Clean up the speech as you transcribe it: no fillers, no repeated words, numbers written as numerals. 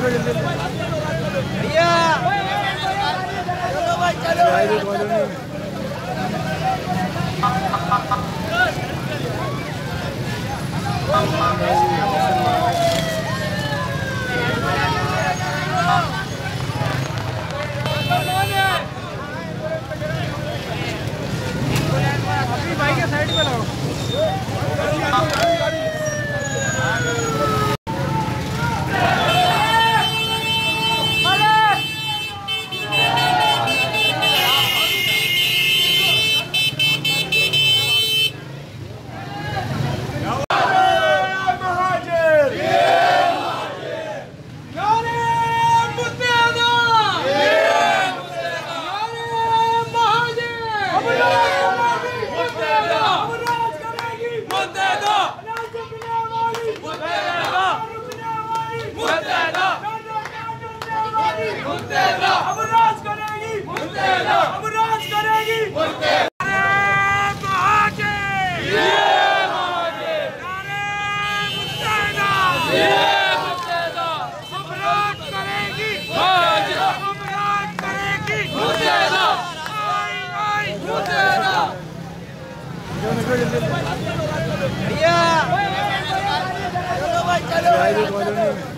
भैया चलो भाई चलो। भाई के साइड में लाओ। अब राज करेगी, अब राज करेगी। भैया चलो भाई चलो।